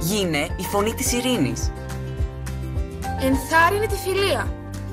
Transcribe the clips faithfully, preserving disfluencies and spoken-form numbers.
Γίνε η φωνή της ειρήνης. Ενθάρρυνε τη φιλία.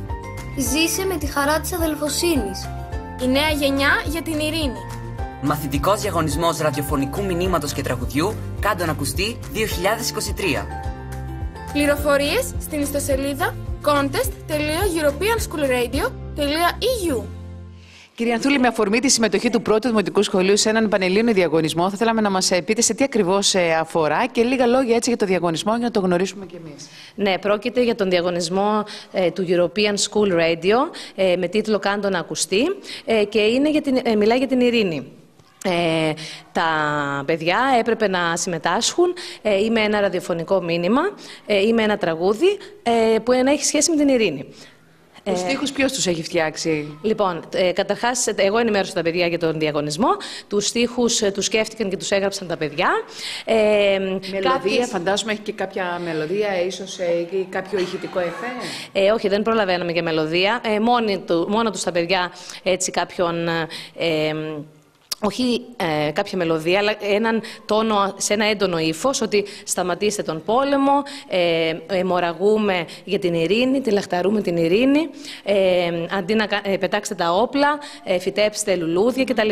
Ζήσε με τη χαρά της αδελφοσύνης. Η νέα γενιά για την ειρήνη. Μαθητικός διαγωνισμός ραδιοφωνικού μηνύματος και τραγουδιού Κάντο να ακουστεί δύο χιλιάδες είκοσι τρία. Πληροφορίες στην ιστοσελίδα contest τελεία european school radio τελεία e u. Κυρία Ανθούλη, με αφορμή τη συμμετοχή του πρώτου Δημοτικού Σχολείου σε έναν πανελλήνιο διαγωνισμό, θα θέλαμε να μας πείτε σε τι ακριβώς αφορά και λίγα λόγια έτσι για το διαγωνισμό για να το γνωρίσουμε κι εμείς. Ναι, πρόκειται για τον διαγωνισμό ε, του European School Radio ε, με τίτλο «Κάντο να ακουστεί» ε, και είναι για την, ε, μιλάει για την ειρήνη. Ε, τα παιδιά έπρεπε να συμμετάσχουν ε, ή με ένα ραδιοφωνικό μήνυμα ε, ή με ένα τραγούδι ε, που να έχει σχέση με την ειρήνη. Τους στίχους ποιος τους έχει φτιάξει? Λοιπόν, ε, καταρχάς, εγώ ενημέρωσα τα παιδιά για τον διαγωνισμό. Τους στίχους ε, τους σκέφτηκαν και τους έγραψαν τα παιδιά. Ε, Μελωδία, κάποιες... φαντάζομαι έχει και κάποια μελωδία, ίσως ε, ή κάποιο ηχητικό εφέ. Ε, όχι, δεν προλαβαίναμε για μελωδία. Ε, μόνοι του, μόνο τους τα παιδιά έτσι κάποιον... Ε, όχι ε, κάποια μελωδία, αλλά έναν τόνο σε ένα έντονο ύφος, ότι σταματήστε τον πόλεμο, ε, ε, μοραγούμε για την ειρήνη, τη λαχταρούμε την ειρήνη, ε, αντί να ε, πετάξετε τα όπλα, ε, φυτέψτε λουλούδια κτλ.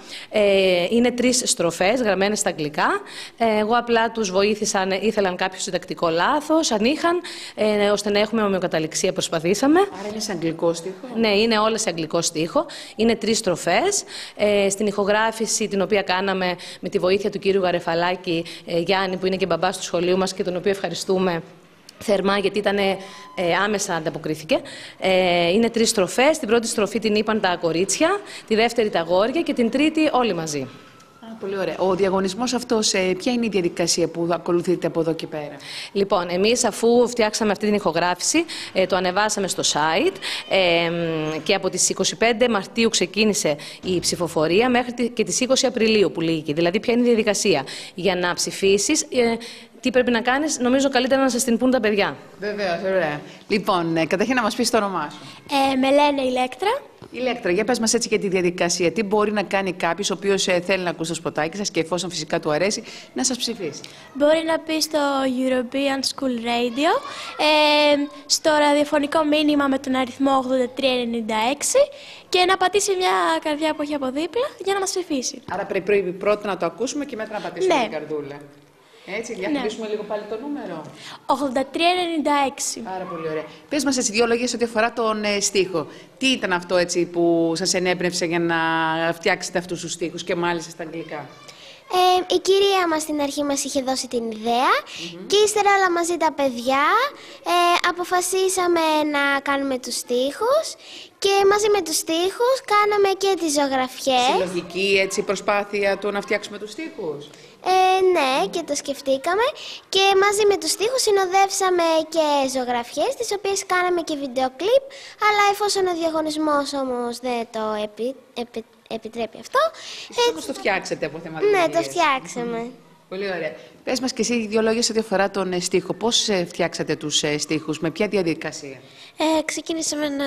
Ε, είναι τρεις στροφές γραμμένες στα αγγλικά. Ε, εγώ απλά τους βοήθησα αν ήθελαν κάποιο συντακτικό λάθος, αν είχαν, ε, ώστε να έχουμε ομοιοκαταληξία, προσπαθήσαμε. Άρα είναι σε αγγλικό στίχο? Ναι, είναι όλες σε αγγλικό στίχο. Είναι τρεις στροφές. Ε, στην ηχογράφηση την οποία κάναμε με τη βοήθεια του κύριου Γαρεφαλάκη ε, Γιάννη, που είναι και μπαμπάς του σχολείου μας και τον οποίο ευχαριστούμε θερμά γιατί ήταν ε, άμεσα ανταποκρίθηκε. Ε, είναι τρεις στροφές. Την πρώτη στροφή την είπαν τα κορίτσια, τη δεύτερη τα αγόρια και την τρίτη όλοι μαζί. Α, πολύ ωραία. Ο διαγωνισμός αυτός, ε, ποια είναι η διαδικασία που ακολουθείτε από εδώ και πέρα? Λοιπόν, εμείς αφού φτιάξαμε αυτή την ηχογράφηση, ε, το ανεβάσαμε στο site ε, και από τις είκοσι πέντε Μαρτίου ξεκίνησε η ψηφοφορία μέχρι και τις είκοσι Απριλίου που λύγει. Δηλαδή, ποια είναι η διαδικασία για να ψηφίσεις, ε, τι πρέπει να κάνεις, νομίζω καλύτερα να σας την πούν τα παιδιά. Βεβαίως, ωραία. Λοιπόν, ε, καταρχήν να μας πεις το όνομά σου. Ε, με λένε Ηλέκτρα. Ηλέκτρα, για πες μας έτσι για τη διαδικασία. Τι μπορεί να κάνει κάποιος ο οποίος ε, θέλει να ακούσει το σποτάκι σας και εφόσον φυσικά του αρέσει, να σας ψηφίσει? Μπορεί να πει στο European School Radio, ε, στο ραδιοφωνικό μήνυμα με τον αριθμό ογδόντα τρία ενενήντα έξι και να πατήσει μια καρδιά που έχει από δίπλα για να μας ψηφίσει. Άρα πρέπει πρώτα να το ακούσουμε και μετά να πατήσουμε ναι. την καρδούλα. Έτσι, για να χτυπήσουμε λίγο πάλι το νούμερο. ογδόντα τρία ενενήντα έξι. Πάρα πολύ ωραία. Πες μας έτσι δύο λόγια σε ό,τι αφορά τον ε, στίχο. Τι ήταν αυτό έτσι που σας ενέπνευσε για να φτιάξετε αυτούς τους στίχους και μάλιστα στα αγγλικά? Ε, η κυρία μας στην αρχή μας είχε δώσει την ιδέα mm-hmm. και ύστερα όλα μαζί τα παιδιά ε, αποφασίσαμε να κάνουμε τους στίχους και μαζί με τους στίχους κάναμε και τις ζωγραφιές. Συλλογική έτσι προσπάθεια του να φτιάξουμε τους στίχους. Ε, ναι, και το σκεφτήκαμε και μαζί με τους στίχους συνοδεύσαμε και ζωγραφιές, τις οποίες κάναμε και βίντεο κλιπ, αλλά εφόσον ο διαγωνισμός όμως δεν το επι, επι, επιτρέπει αυτό... Εσείς όμως το φτιάξετε από θεματολογίες. Ναι, το φτιάξαμε. Mm-hmm. Πολύ ωραία. Πες μας και εσύ δύο λόγια σε ό,τι αφορά τον στίχο. Πώς φτιάξατε τους στίχους, με ποια διαδικασία? Ε, ξεκινήσαμε να...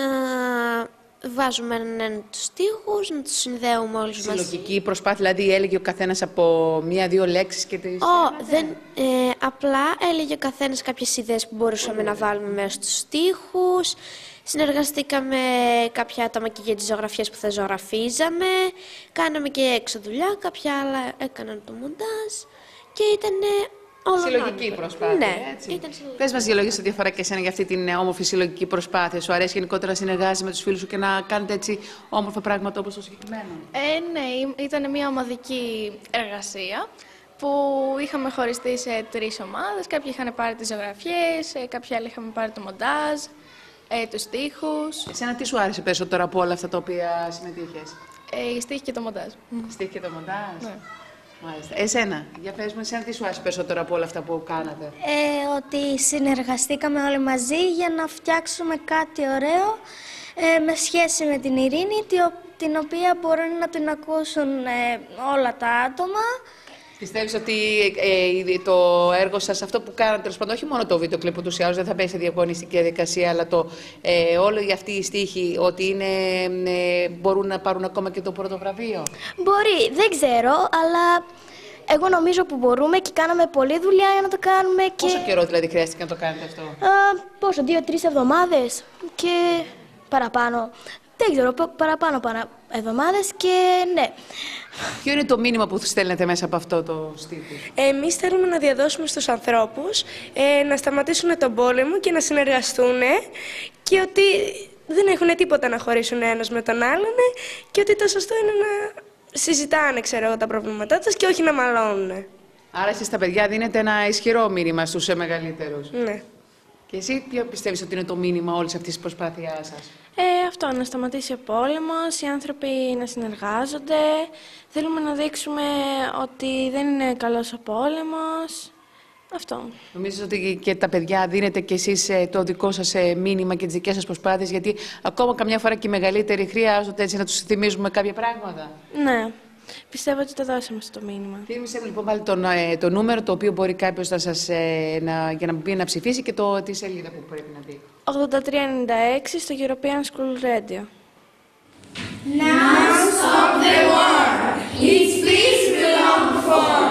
Βάζουμε έναν τους στίχους, να τους συνδέουμε όλους μας. Συλλογική προσπάθεια, δηλαδή έλεγε ο καθένας από μία-δύο λέξεις και τις... Oh, δεν, ε, απλά έλεγε ο καθένας κάποιες ιδέες που μπορούσαμε να βάλουμε μέσα στους στίχους. Συνεργαστήκαμε κάποια άτομα και για τις ζωγραφιές που θα ζωγραφίζαμε. Κάναμε και έξω δουλειά, κάποια άλλα έκαναν το μοντάζ και ήταν... Συλλογική προσπάθεια. Ναι, έτσι. ήταν συλλογική. Πες μας δύο λόγια σε ό,τι αφορά και εσένα για αυτή την όμορφη συλλογική προσπάθεια. Σου αρέσει γενικότερα να συνεργάζεσαι με τους φίλους σου και να κάνετε έτσι όμορφα πράγματα όπως το συγκεκριμένο? Ε, ναι, ήταν μια ομαδική εργασία που είχαμε χωριστεί σε τρεις ομάδες. Κάποιοι είχαν πάρει τις ζωγραφιές, κάποιοι άλλοι είχαμε πάρει το μοντάζ, ε, τους στίχους. Εσένα τι σου άρεσε περισσότερο από όλα αυτά τα οποία συμμετείχες? Ε, η στίχη και το μοντάζ. Στίχη και το μοντάζ. Ναι. Μάλιστα. Εσένα, για πες μου, εσένα τι σου άρεσε περισσότερο από όλα αυτά που κάνατε? Ε, ότι συνεργαστήκαμε όλοι μαζί για να φτιάξουμε κάτι ωραίο ε, με σχέση με την ειρήνη, την οποία μπορούν να την ακούσουν ε, όλα τα άτομα. Πιστεύεις ότι ε, το έργο σας, αυτό που κάνατε, τέλος πάντων, όχι μόνο το βίντεο κλιπ, ούτως ή άλλως δεν θα μπαίνει σε διαγωνιστική διαδικασία, αλλά το, ε, όλη αυτή η στίχη, ότι είναι, ε, μπορούν να πάρουν ακόμα και το πρώτο βραβείο? Μπορεί, δεν ξέρω, αλλά εγώ νομίζω που μπορούμε και κάναμε πολλή δουλειά για να το κάνουμε. Πόσο και... καιρό δηλαδή χρειάστηκε να το κάνετε αυτό? Α, πόσο, δύο-τρεις εβδομάδες και παραπάνω. Δεν ξέρω, παραπάνω παρα... εβδομάδες και ναι. Ποιο είναι το μήνυμα που στέλνετε μέσα από αυτό το στίχους? Εμείς θέλουμε να διαδώσουμε στους ανθρώπους ε, να σταματήσουν τον πόλεμο και να συνεργαστούν και ότι δεν έχουν τίποτα να χωρίσουν ένας με τον άλλον και ότι το σωστό είναι να συζητάνε, ξέρω εγώ, τα προβλήματά τους και όχι να μαλώνουν. Άρα εσείς τα παιδιά δίνετε ένα ισχυρό μήνυμα στους μεγαλύτερους. Ναι. Και εσύ ποιο πιστεύεις ότι είναι το μήνυμα όλης αυτής της προσπάθειάς σας? Ε, αυτό, να σταματήσει ο πόλεμος, οι άνθρωποι να συνεργάζονται. Θέλουμε να δείξουμε ότι δεν είναι καλός ο πόλεμος. Αυτό. Νομίζω ότι και τα παιδιά δίνετε κι εσείς το δικό σας μήνυμα και τις δικές σας προσπάθειες, γιατί ακόμα καμιά φορά και οι μεγαλύτεροι χρειάζονται έτσι να τους θυμίζουμε κάποια πράγματα. Ναι. Πιστεύω ότι το δώσαμε στο μήνυμα. Θυμίσαι λοιπόν πάλι το, το νούμερο το οποίο μπορεί κάποιος να σας, να, για να μπει να ψηφίσει και το, τη σελίδα που πρέπει να μπει. ογδόντα τρία ενενήντα έξι στο European School Radio. Now stop the war. Its peace belong for